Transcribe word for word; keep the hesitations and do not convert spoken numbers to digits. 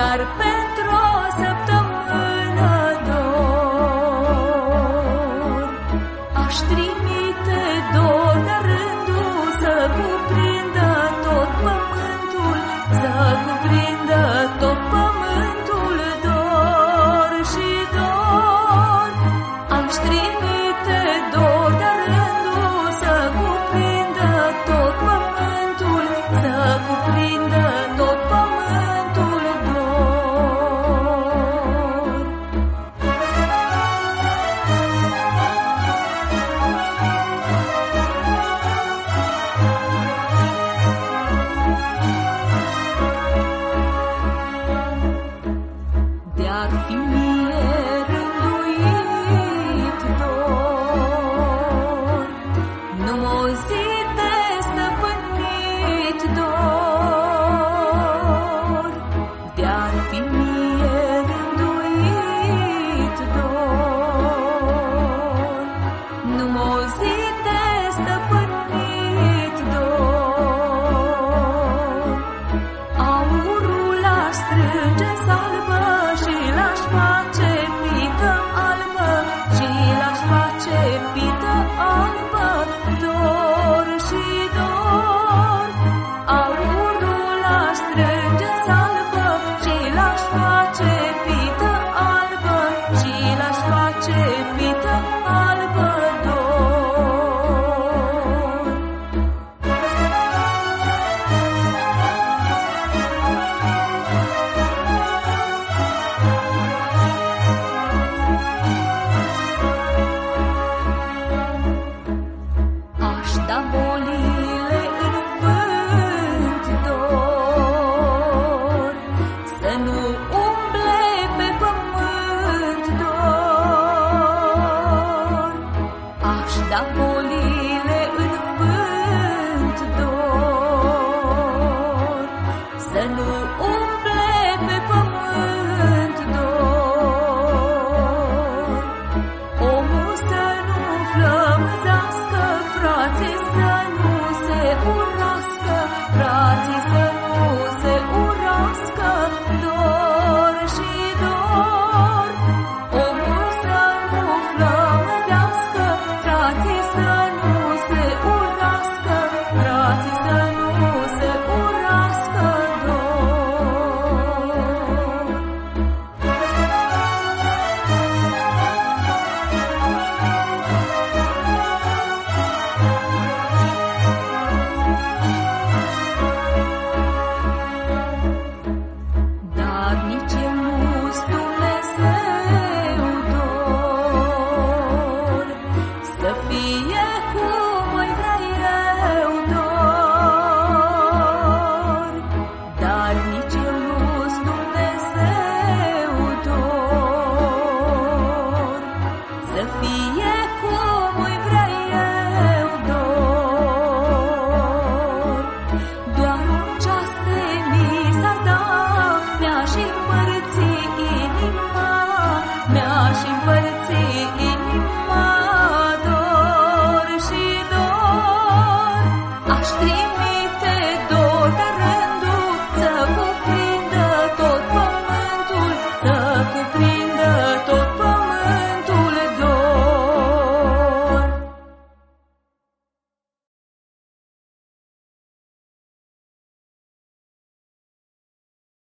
Dar pentru o săptămână dor aș trimite dor de rândul să cuprindă tot pământul, să cuprindă tot pământul dor și dor. Aș trimite dor de rândul să cuprindă tot pământul, să cuprindă tot pământul dor. De-ar fi mie rânduit dor, nu m-o zi de stăpânit dor. De-ar fi mie rânduit dor, nu m-o zi de stăpânit dor. Aurul aș strânge salbă și l-aș face pită albă, și l-aș face pită albă, dor și dor. Aurul aș strânge salbă și l-aș face pită albă, și l-aș face pită albă, dor. Aș da bolile în vânt dor, să nu umble pe pământ dor. Aș da bolile în vânt dor, să nu umble pe pământ dor. Omul să nu flămânzească, frații să nu se urască, frații să